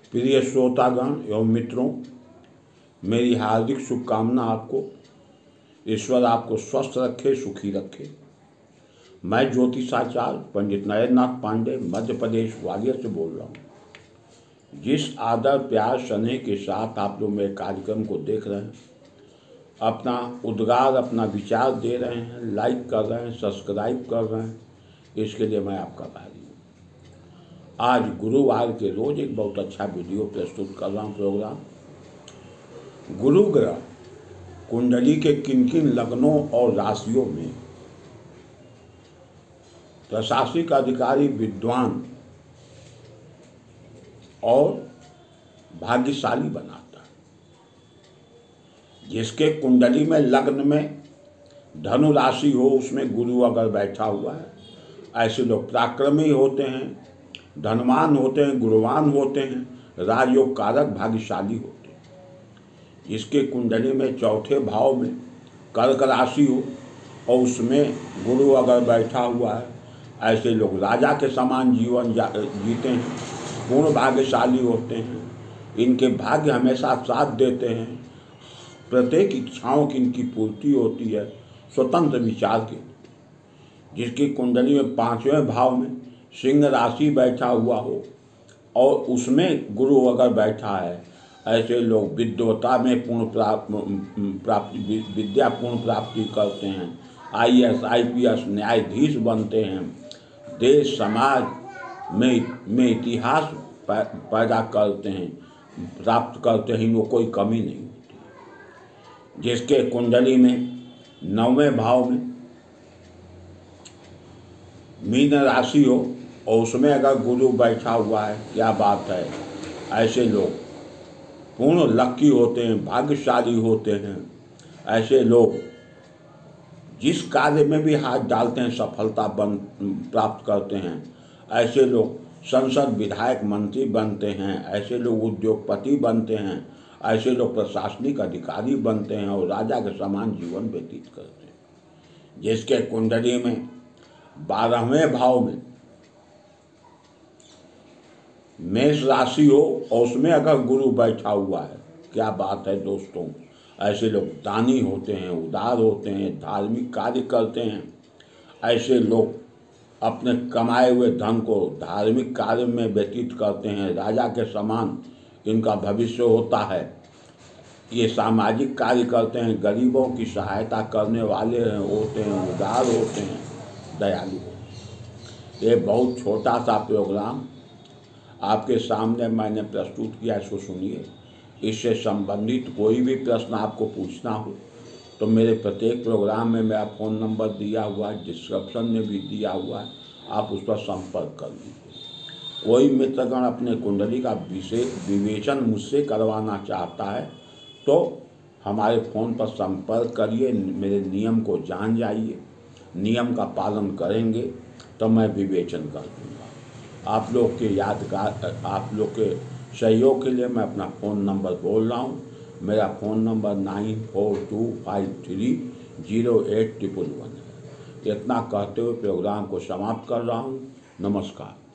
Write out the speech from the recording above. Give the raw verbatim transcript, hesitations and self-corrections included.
प्रिय श्रोतागण एवं मित्रों, मेरी हार्दिक शुभकामना आपको। ईश्वर आपको स्वस्थ रखे, सुखी रखे। मैं ज्योतिषाचार्य पंडित नरेंद्रनाथ पांडे मध्य प्रदेश ग्वालियर से बोल रहा हूँ। जिस आदर प्यार स्नेह के साथ आप लोग मेरे कार्यक्रम को देख रहे हैं, अपना उद्गार अपना विचार दे रहे हैं, लाइक कर रहे हैं, सब्सक्राइब कर रहे हैं, इसके लिए मैं आपका आभारी हूँ। आज गुरुवार के रोज एक बहुत अच्छा वीडियो प्रस्तुत कर रहा हूँ। प्रोग्राम गुरु ग्रह कुंडली के किन किन लग्नों और राशियों में प्रशासनिक अधिकारी, विद्वान और भाग्यशाली बनाता है। जिसके कुंडली में लग्न में धनु राशि हो, उसमें गुरु अगर बैठा हुआ है, ऐसे लोग पराक्रमी होते हैं, धनवान होते हैं, गुणवान होते हैं, राजयोग कारक, भाग्यशाली होते हैं। जिसके कुंडली में चौथे भाव में कर्क राशि हो और उसमें गुरु अगर बैठा हुआ है, ऐसे लोग राजा के समान जीवन जीते हैं, पूर्ण भाग्यशाली होते हैं। इनके भाग्य हमेशा साथ देते हैं, प्रत्येक इच्छाओं की इनकी पूर्ति होती है, स्वतंत्र विचार के। जिसकी कुंडली में पांचवें भाव में सिंह राशि बैठा हुआ हो और उसमें गुरु अगर बैठा है, ऐसे लोग विद्वता में पूर्ण प्राप्ति विद्या पूर्ण प्राप्ति करते हैं, I A S I P S न्यायाधीश बनते हैं, देश समाज में में इतिहास पैदा करते हैं, प्राप्त करते हैं, इनको कोई कमी नहीं होती। जिसके कुंडली में नौवें भाव में मीन राशि हो और उसमें अगर गुरु बैठा हुआ है, क्या बात है, ऐसे लोग पूर्ण लकी होते हैं, भाग्यशाली होते हैं। ऐसे लोग जिस कार्य में भी हाथ डालते हैं, सफलता बन प्राप्त करते हैं। ऐसे लोग संसद विधायक मंत्री बनते हैं, ऐसे लोग उद्योगपति बनते हैं, ऐसे लोग प्रशासनिक अधिकारी बनते हैं और राजा के समान जीवन व्यतीत करते हैं। जिसके कुंडली में बारहवें भाव में मेष राशि हो और उसमें अगर गुरु बैठा हुआ है, क्या बात है दोस्तों, ऐसे लोग दानी होते हैं, उदार होते हैं, धार्मिक कार्य करते हैं। ऐसे लोग अपने कमाए हुए धन को धार्मिक कार्य में व्यतीत करते हैं, राजा के समान इनका भविष्य होता है। ये सामाजिक कार्य करते हैं, गरीबों की सहायता करने वाले हैं होते हैं, उदार होते हैं, दयालु होते हैं। ये बहुत छोटा सा प्रोग्राम आपके सामने मैंने प्रस्तुत किया, इसको सुनिए। इससे संबंधित कोई भी प्रश्न आपको पूछना हो तो मेरे प्रत्येक प्रोग्राम में मेरा फ़ोन नंबर दिया हुआ है, डिस्क्रिप्शन में भी दिया हुआ है, आप उस पर संपर्क कर लीजिए। कोई मित्रगण अपने कुंडली का विशेष विवेचन मुझसे करवाना चाहता है तो हमारे फ़ोन पर संपर्क करिए, मेरे नियम को जान जाइए। नियम का पालन करेंगे तो मैं विवेचन कर दूँगा। आप लोग के यादगार आप लोग के सहयोग के लिए मैं अपना फ़ोन नंबर बोल रहा हूँ। मेरा phone number nine four two five three zero eight triple one है। इतना कहते हुए प्रोग्राम को समाप्त कर रहा हूँ। नमस्कार।